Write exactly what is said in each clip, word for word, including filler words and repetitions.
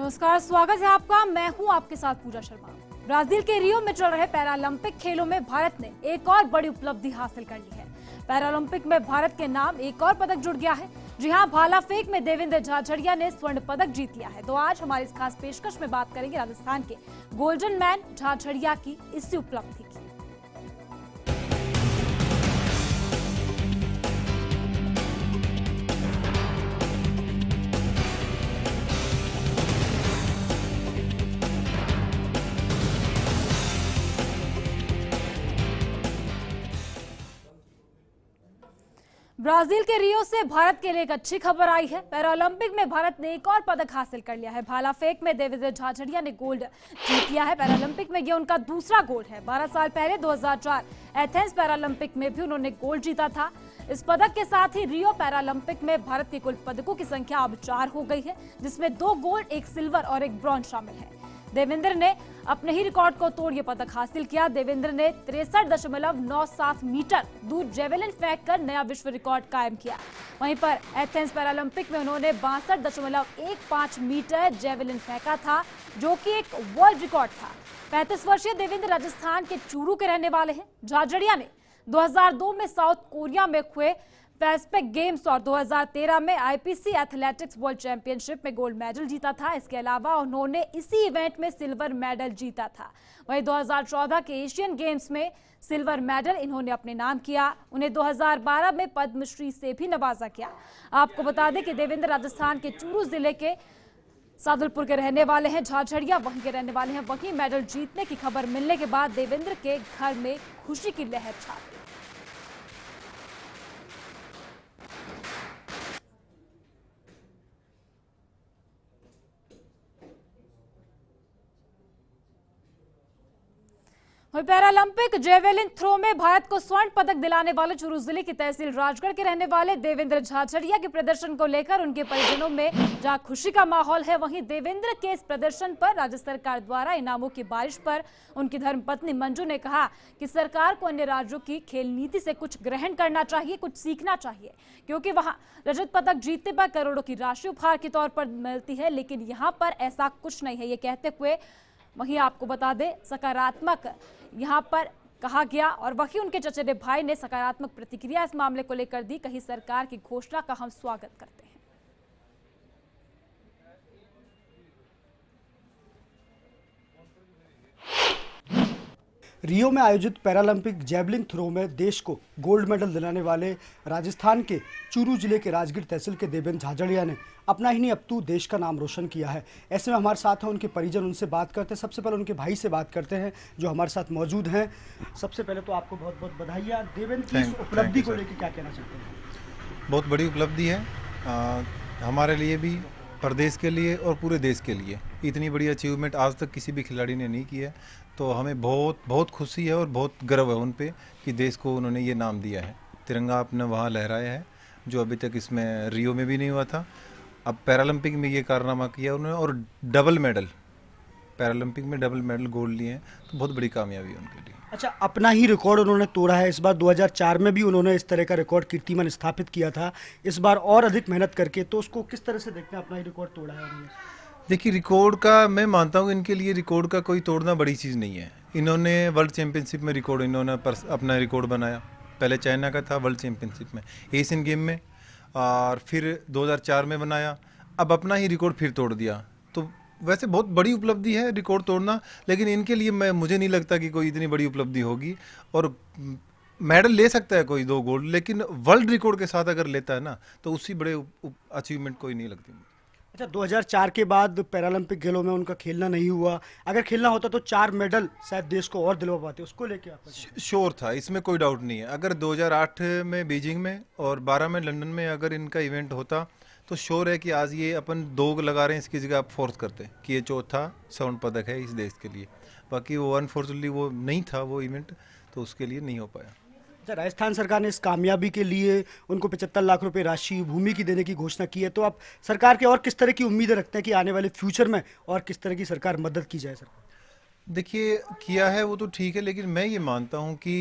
नमस्कार, स्वागत है आपका। मैं हूं आपके साथ पूजा शर्मा। ब्राजील के रियो में चल रहे पैरालंपिक खेलों में भारत ने एक और बड़ी उपलब्धि हासिल कर ली है। पैरालंपिक में भारत के नाम एक और पदक जुड़ गया है। जी हां, भाला फेंक में देवेंद्र झाझड़िया ने स्वर्ण पदक जीत लिया है। तो आज हमारी इस खास पेशकश में बात करेंगे राजस्थान के गोल्डन मैन झाझड़िया की इसी उपलब्धि की। ब्राजील के रियो से भारत के लिए एक अच्छी खबर आई है। पैरालंपिक में भारत ने एक और पदक हासिल कर लिया है। भाला फेंक में देवेंद्र झाझड़िया ने गोल्ड जीत लिया है। पैरालंपिक में यह उनका दूसरा गोल्ड है। बारह साल पहले दो हज़ार चार एथेंस पैरालंपिक में भी उन्होंने गोल्ड जीता था। इस पदक के साथ ही रियो पैरालंपिक में भारत के कुल पदकों की संख्या अब चार हो गई है, जिसमें दो गोल्ड, एक सिल्वर और एक ब्रॉन्ज शामिल है। देवेंद्र ने अपने ही रिकॉर्ड को तोड़ ये पदक हासिल किया। देवेंद्र ने तिरसठ दशमलव नौ सात मीटर दूर जेवेलिन फेंक कर नया विश्व रिकॉर्ड कायम किया। वहीं पर एथेंस पैरालंपिक में उन्होंने बासठ दशमलव एक पाँच मीटर जेवेलिन फेंका था, जो कि एक वर्ल्ड रिकॉर्ड था। पैंतीस वर्षीय देवेंद्र राजस्थान के चूरू के रहने वाले हैं। झाझड़िया ने दो हज़ार दो में साउथ कोरिया में हुए पैसिफिक गेम्स और दो हज़ार तेरह में आईपीसी एथलेटिक्स वर्ल्ड चैंपियनशिप में गोल्ड मेडल जीता था। इसके अलावा उन्होंने इसी इवेंट में सिल्वर मेडल जीता था। वहीं दो हज़ार चौदह के एशियन गेम्स में सिल्वर मेडल इन्होंने अपने नाम किया। उन्हें दो हज़ार बारह में पद्मश्री से भी नवाजा गया। आपको बता दें कि देवेंद्र राजस्थान के चूरू जिले के सादुलपुर के रहने वाले हैं। झाझड़िया वहीं के रहने वाले हैं। वहीं मेडल जीतने की खबर मिलने के बाद देवेंद्र के घर में खुशी की लहर छा गई। पैरालंपिक जेवेलिन थ्रो में भारत को स्वर्ण पदक दिलाने वाले चूरू जिले की तहसील राजगढ़ के रहने वाले देवेंद्र झाझड़िया के प्रदर्शन को लेकर उनके परिजनों में जहां खुशी का माहौल है, वहीं देवेंद्र के इस प्रदर्शन पर राज्य सरकार द्वारा इनामों की बारिश पर उनकी धर्मपत्नी मंजू ने कहा कि सरकार को अन्य राज्यों की खेल नीति से कुछ ग्रहण करना चाहिए, कुछ सीखना चाहिए, क्योंकि वहां रजत पदक जीतने पर करोड़ों की राशि उपहार के तौर पर मिलती है, लेकिन यहां पर ऐसा कुछ नहीं है। ये कहते हुए वहीं आपको बता दें सकारात्मक यहां पर कहा गया और वहीं उनके चचेरे भाई ने सकारात्मक प्रतिक्रिया इस मामले को लेकर दी। कहीं सरकार की घोषणा का हम स्वागत करते हैं। रियो में आयोजित पैरालंपिक जैवलिन थ्रो में देश को गोल्ड मेडल दिलाने वाले राजस्थान के चूरू जिले के राजगढ़ तहसील के देवेंद्र झाझड़िया ने अपना ही नहीं अब तो देश का नाम रोशन किया है। ऐसे में हमारे साथ हैं उनके परिजन, उनसे बात करते हैं। सबसे पहले उनके भाई से बात करते हैं जो हमारे साथ मौजूद हैं। सबसे पहले तो आपको बहुत बहुत बधाइयाँ। देवेंद्र की इस उपलब्धि को लेकर क्या कहना चाहते हैं? बहुत बड़ी उपलब्धि है आ, हमारे लिए भी, प्रदेश के लिए और पूरे देश के लिए। इतनी बड़ी अचीवमेंट आज तक किसी भी खिलाड़ी ने नहीं की है, तो हमें बहुत बहुत खुशी है और बहुत गर्व है उन पे कि देश को उन्होंने ये नाम दिया है। तिरंगा अपने वहाँ लहराया है जो अभी तक इसमें रियो में भी नहीं हुआ था। अब पैरालंपिक में ये कारनामा किया उन्होंने और डबल मेडल, पैरालंपिक में डबल मेडल गोल्ड लिए हैं, तो बहुत बड़ी कामयाबी है उनके लिए। अच्छा, अपना ही रिकॉर्ड उन्होंने तोड़ा है। इस बार दो हज़ार चार में भी उन्होंने इस तरह का रिकॉर्ड कीर्तिमान स्थापित किया था, इस बार और अधिक मेहनत करके, तो उसको किस तरह से देखते हैं? अपना ही रिकॉर्ड तोड़ा है उन्होंने। देखिए, रिकॉर्ड का मैं मानता हूँ इनके लिए रिकॉर्ड का कोई तोड़ना बड़ी चीज़ नहीं है। इन्होंने वर्ल्ड चैंपियनशिप में रिकॉर्ड इन्होंने अपना रिकॉर्ड बनाया। पहले चाइना का था वर्ल्ड चैंपियनशिप में, एशियन गेम में, और फिर दो हज़ार चार में बनाया। अब अपना ही रिकॉर्ड फिर तोड़ दिया। तो वैसे बहुत बड़ी उपलब्धि है रिकॉर्ड तोड़ना, लेकिन इनके लिए मैं मुझे नहीं लगता कि कोई इतनी बड़ी उपलब्धि होगी। और मेडल ले सकता है कोई दो गोल्ड, लेकिन वर्ल्ड रिकॉर्ड के साथ अगर लेता है ना, तो उससे बड़े अचीवमेंट कोई नहीं लगती। अच्छा, दो हज़ार चार के बाद पैरालंपिक खेलों में उनका खेलना नहीं हुआ। अगर खेलना होता तो चार मेडल शायद देश को और दिलवा पाते, उसको लेके आप? श्योर था, इसमें कोई डाउट नहीं है। अगर दो हज़ार आठ में बीजिंग में और बारह में लंदन में अगर इनका इवेंट होता तो श्योर है कि आज ये अपन दो लगा रहे हैं, इसकी जगह आप फोर्थ करते कि ये चौथा स्वर्ण पदक है इस देश के लिए। बाकी वो अनफॉर्चुनेटली वो नहीं था वो इवेंट, तो उसके लिए नहीं हो पाया। अच्छा, राजस्थान सरकार ने इस कामयाबी के लिए उनको पचहत्तर लाख रुपए राशि भूमि की देने की घोषणा की है, तो आप सरकार के और किस तरह की उम्मीदें रखते हैं कि आने वाले फ्यूचर में और किस तरह की सरकार मदद की जाए? सरकार देखिए, किया है वो तो ठीक है, लेकिन मैं ये मानता हूँ कि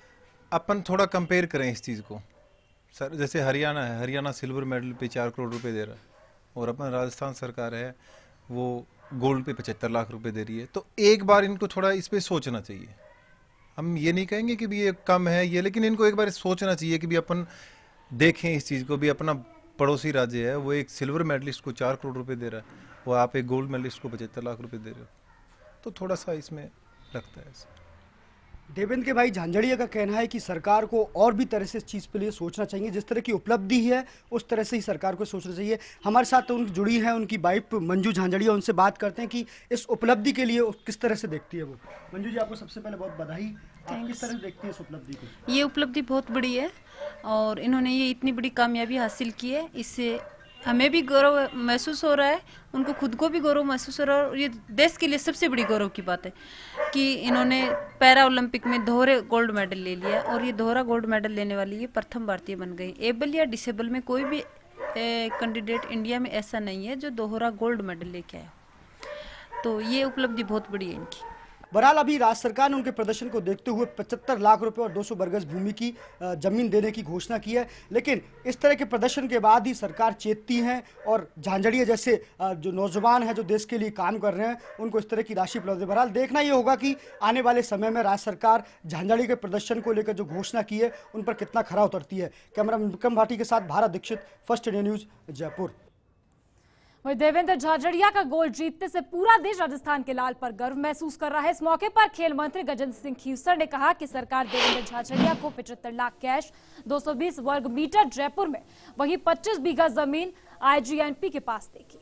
अपन थोड़ा कंपेयर करें इस चीज़ को। सर, जैसे हरियाणा है, हरियाणा सिल्वर मेडल पे चार करोड़ रुपए दे रहा है, और अपना राजस्थान सरकार है वो गोल्ड पे पचहत्तर लाख रुपए दे रही है। तो एक बार इनको थोड़ा इस पे सोचना चाहिए। हम ये नहीं कहेंगे कि भी ये कम है ये, लेकिन इनको एक बार सोचना चाहिए कि भी अपन देखें इस चीज़ को भी। अपना पड़ोसी राज्य है, वो एक सिल्वर मेडलिस्ट को चार करोड़ रुपए दे रहा है, वो आप एक गोल्ड मेडलिस्ट को पचहत्तर लाख रुपए दे रहे हो, तो थोड़ा सा इसमें लगता है। देवेंद्र के भाई झांझड़िया का कहना है कि सरकार को और भी तरह से इस चीज़ के लिए सोचना चाहिए, जिस तरह की उपलब्धि है उस तरह से ही सरकार को सोचना चाहिए। हमारे साथ तो उनकी जुड़ी है उनकी वाइफ मंजू झांझड़िया, उनसे बात करते हैं कि इस उपलब्धि के लिए किस तरह से देखती है वो। मंजू जी, आपको सबसे पहले बहुत बधाई। आप किस तरह से देखती है इस उपलब्धि को? ये उपलब्धि बहुत बड़ी है और इन्होंने ये इतनी बड़ी कामयाबी हासिल की है, इससे हमें भी गौरव महसूस हो रहा है, उनको खुद को भी गौरव महसूस हो रहा है। और ये देश के लिए सबसे बड़ी गौरव की बात है कि इन्होंने पैरा ओलंपिक में दोहरे गोल्ड मेडल ले लिया और ये दोहरा गोल्ड मेडल लेने वाली ये प्रथम भारतीय बन गई। एबल या डिसेबल में कोई भी कैंडिडेट इंडिया में ऐसा नहीं है जो दोहरा गोल्ड मेडल लेके आया, तो ये उपलब्धि बहुत बड़ी है इनकी। बहरहाल अभी राज्य सरकार ने उनके प्रदर्शन को देखते हुए पचहत्तर लाख रुपए और दो सौ बरगज भूमि की जमीन देने की घोषणा की है, लेकिन इस तरह के प्रदर्शन के बाद ही सरकार चेतती है और झांझड़िया जैसे जो नौजवान हैं जो देश के लिए काम कर रहे हैं उनको इस तरह की राशि उपलब्ध है। बहरहाल देखना ये होगा कि आने वाले समय में राज्य सरकार झांझड़िया के प्रदर्शन को लेकर जो घोषणा की है उन पर कितना खरा उतरती है। कैमरा विक्रम भाटी के साथ Bharat Dikshit, first India news, Jaipur. वहीं देवेंद्र झाझड़िया का गोल्ड जीतने से पूरा देश राजस्थान के लाल पर गर्व महसूस कर रहा है। इस मौके पर खेल मंत्री गजेंद्र सिंह खीवसर ने कहा कि सरकार देवेंद्र झाझड़िया को पचहत्तर लाख कैश, दो सौ बीस वर्ग मीटर जयपुर में, वहीं पच्चीस बीघा जमीन आईजीएनपी के पास देगी।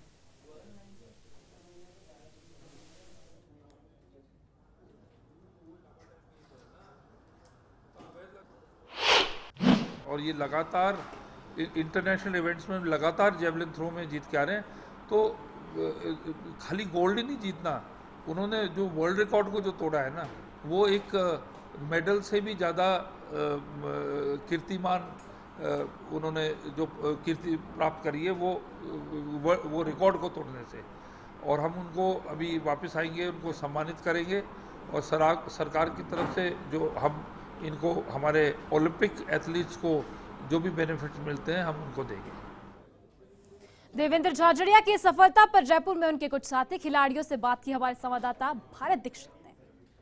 और ये लगातार इंटरनेशनल इवेंट्स में लगातार जेवलिन थ्रो में जीत के आ रहे हैं, तो खाली गोल्ड ही नहीं जीतना, उन्होंने जो वर्ल्ड रिकॉर्ड को जो तोड़ा है ना, वो एक मेडल से भी ज़्यादा कीर्तिमान उन्होंने जो कीर्ति प्राप्त करी है वो वो रिकॉर्ड को तोड़ने से। और हम उनको अभी वापस आएंगे, उनको सम्मानित करेंगे और सरकार की तरफ से जो हम इनको हमारे ओलंपिक एथलीट्स को जो भी बेनिफिट्स मिलते हैं हम उनको देंगे। देवेंद्र झाझड़िया की सफलता पर जयपुर में उनके कुछ साथी खिलाड़ियों से बात की हमारे संवाददाता भारत दीक्षित ने।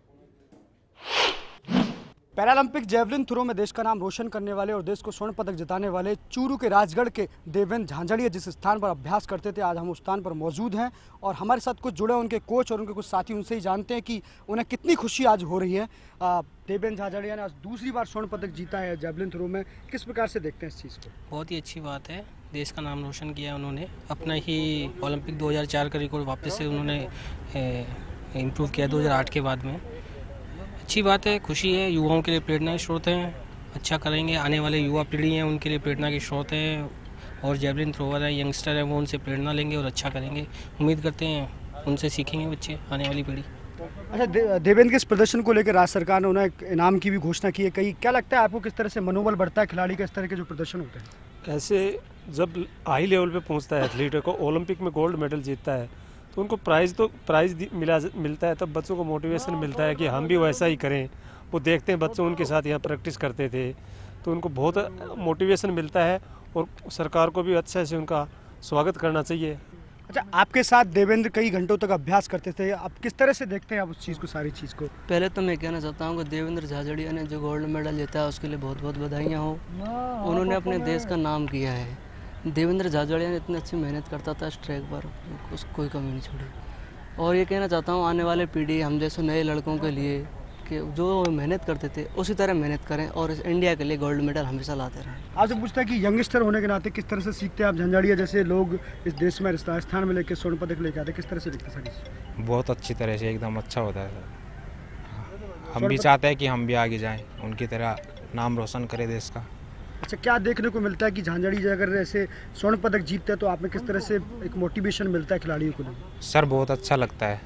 पैरालंपिक जेवलिन थ्रो में देश का नाम रोशन करने वाले और देश को स्वर्ण पदक जिताने वाले चूरू के राजगढ़ के देवेंद्र झाझड़िया जिस स्थान पर अभ्यास करते थे, आज हम उस स्थान पर मौजूद हैं और हमारे साथ कुछ जुड़े उनके कोच और उनके कुछ साथी, उनसे ही जानते हैं कि उन्हें कितनी खुशी आज हो रही है। देवेंद्र झाझड़िया ने आज दूसरी बार स्वर्ण पदक जीता है जेवलिन थ्रो में, किस प्रकार से देखते हैं इस चीज़ को? बहुत ही अच्छी बात है, देश का नाम रोशन किया उन्होंने, अपना ही ओलंपिक दो हज़ार चार का रिकॉर्ड वापस से उन्होंने इम्प्रूव किया दो हज़ार आठ के बाद में। अच्छी बात है, खुशी है, युवाओं के लिए प्रेरणा के स्रोत हैं, अच्छा करेंगे, आने वाले युवा पीढ़ी हैं उनके लिए प्रेरणा के स्रोत हैं और जेवलिन थ्रोवर हैं, यंगस्टर हैं, वो उनसे प्रेरणा लेंगे और अच्छा करेंगे। उम्मीद करते हैं उनसे सीखेंगे बच्चे, आने वाली पीढ़ी। अच्छा, दे, देवेंद्र के इस प्रदर्शन को लेकर राज्य सरकार ने उन्हें एक इनाम की भी घोषणा की है, कहीं क्या लगता है आपको किस तरह से मनोबल बढ़ता है खिलाड़ी का इस तरह के जो प्रदर्शन होते हैं? ऐसे जब हाई लेवल पे पहुंचता है एथलीट को, ओलंपिक में गोल्ड मेडल जीतता है तो उनको प्राइज़ तो प्राइज़ मिला मिलता है, तब बच्चों को मोटिवेशन मिलता है कि हम भी वैसा ही करें। वो देखते हैं बच्चों उनके साथ यहाँ प्रैक्टिस करते थे तो उनको बहुत मोटिवेशन मिलता है और सरकार को भी अच्छे से उनका स्वागत करना चाहिए। अच्छा, आपके साथ देवेंद्र कई घंटों तक अभ्यास करते थे, आप किस तरह से देखते हैं आप उस चीज़ को, सारी चीज़ को? पहले तो मैं कहना चाहता हूँ कि देवेंद्र झाझड़िया ने जो गोल्ड मेडल जीता है उसके लिए बहुत बहुत बधाइयाँ हो। उन्होंने अपने देश का नाम किया है। देवेंद्र झाझड़िया ने इतनी अच्छी मेहनत करता था इस ट्रैक पर, उसको कोई कमी नहीं छोड़ी। और ये कहना चाहता हूँ आने वाले पीढ़ी, हम जैसे नए लड़कों के लिए कि जो मेहनत करते थे उसी तरह मेहनत करें और इस इंडिया के लिए गोल्ड मेडल हमेशा लाते रहें। आपसे पूछता है कि यंगस्टर होने के नाते किस तरह से सीखते हैं आप? झाझड़िया जैसे लोग इस देश में राजस्थान में लेकर स्वर्ण पदक लेके आते, किस तरह से दिखते सर? बहुत अच्छी तरह से, एकदम अच्छा होता है सर। हम भी चाहते हैं कि हम भी आगे जाएं, उनकी तरह नाम रोशन करें देश का। अच्छा, क्या देखने को मिलता है कि झाझड़िया अगर ऐसे स्वर्ण पदक जीतते हैं तो आप में किस तरह से एक मोटिवेशन मिलता है खिलाड़ियों को? सर बहुत अच्छा लगता है,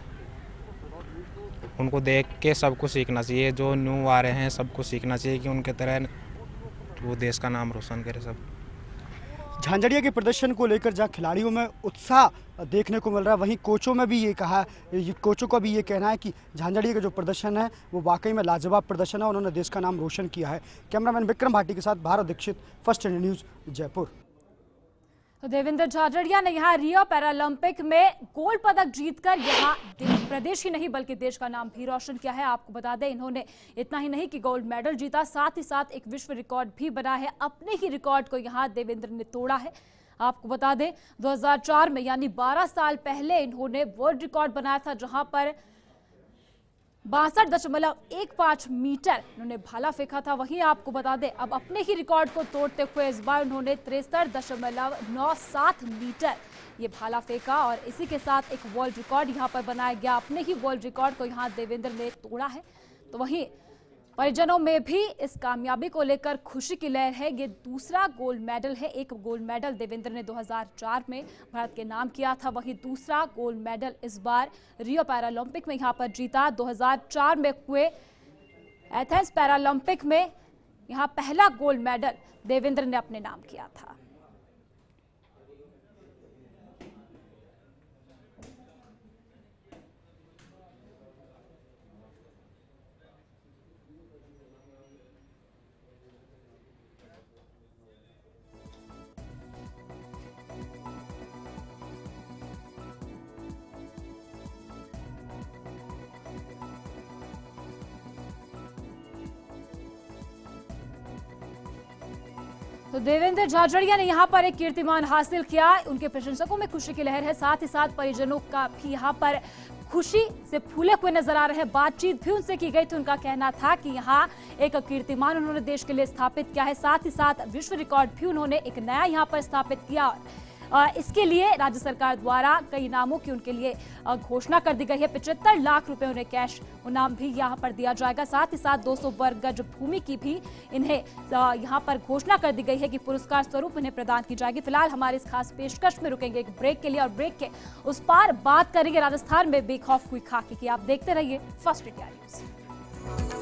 उनको देख के सबको सीखना चाहिए, जो न्यू आ रहे हैं सबको सीखना चाहिए कि उनके तरह वो देश का नाम रोशन करे सब। झाझड़िया के प्रदर्शन को लेकर जहां खिलाड़ियों में उत्साह देखने को मिल रहा है, वहीं कोचों में भी ये कहा ये कोचों का भी ये कहना है कि झाझड़िया का जो प्रदर्शन है वो वाकई में लाजवाब प्रदर्शन है, उन्होंने देश का नाम रोशन किया है। कैमरामैन विक्रम भाटी के साथ Bharat Dikshit, first India news, Jaipur. तो देवेंद्र झाझड़िया ने यहाँ रियो पैरालंपिक में गोल्ड पदक जीतकर यहाँ प्रदेश ही नहीं बल्कि देश का नाम भी रोशन किया है। आपको बता दें, इन्होंने इतना ही नहीं कि गोल्ड मेडल जीता, साथ ही साथ एक विश्व रिकॉर्ड भी बना है। अपने ही रिकॉर्ड को यहाँ देवेंद्र ने तोड़ा है। आपको बता दें, दो हज़ार चार में यानी बारह साल पहले इन्होंने वर्ल्ड रिकॉर्ड बनाया था, जहां पर बासठ दशमलव एक पांच मीटर उन्होंने भाला फेंका था। वहीं आपको बता दें, अब अपने ही रिकॉर्ड को तोड़ते हुए इस बार उन्होंने तिरसठ दशमलव नौ सात मीटर ये भाला फेंका और इसी के साथ एक वर्ल्ड रिकॉर्ड यहां पर बनाया गया। अपने ही वर्ल्ड रिकॉर्ड को यहां देवेंद्र ने तोड़ा है। तो वहीं परिजनों में भी इस कामयाबी को लेकर खुशी की लहर है। ये दूसरा गोल्ड मेडल है। एक गोल्ड मेडल देवेंद्र ने दो हज़ार चार में भारत के नाम किया था, वहीं दूसरा गोल्ड मेडल इस बार रियो पैरालंपिक में यहां पर जीता। दो हज़ार चार में हुए एथेंस पैरालंपिक में यहां पहला गोल्ड मेडल देवेंद्र ने अपने नाम किया था। तो देवेंद्र झाझड़िया ने यहाँ पर एक कीर्तिमान हासिल किया। उनके प्रशंसकों में खुशी की लहर है, साथ ही साथ परिजनों का भी यहाँ पर खुशी से फूले हुए नजर आ रहे हैं। बातचीत भी उनसे की गई थी। उनका कहना था कि यहाँ एक कीर्तिमान उन्होंने देश के लिए स्थापित किया है, साथ ही साथ विश्व रिकॉर्ड भी उन्होंने एक नया यहाँ पर स्थापित किया। इसके लिए राज्य सरकार द्वारा कई इनामों की उनके लिए घोषणा कर दी गई है। पचहत्तर लाख रुपए उन्हें कैश इनाम भी यहाँ पर दिया जाएगा। साथ ही साथ दो सौ वर्ग गज भूमि की भी इन्हें यहाँ पर घोषणा कर दी गई है कि पुरस्कार स्वरूप इन्हें प्रदान की जाएगी। फिलहाल हमारे इस खास पेशकश में रुकेंगे एक ब्रेक के लिए और ब्रेक के उस पार बात करेंगे राजस्थान में बेखौफ हुई खाकी की। आप देखते रहिए फर्स्ट इंडिया न्यूज।